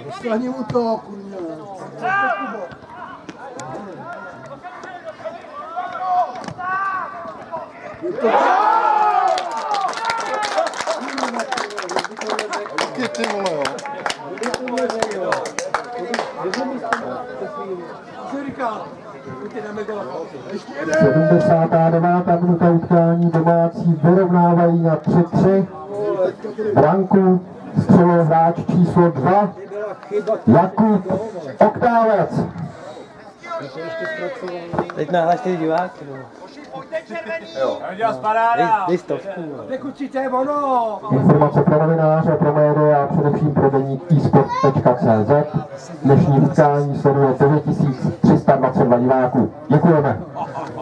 Dostani mu to, kurňa. Ty vole, jo. Co říká? 79. minuta utkání, domácí vyrovnávají na 3-3. Branku střelil hráč číslo 2 Jakub Oktávec. Teď nahlaš ty diváky. Dej stovku. Informace pro novináře, pro média a především pro deník eSport.cz. Dnešní utkání sleduje 9322 diváků. Děkujeme.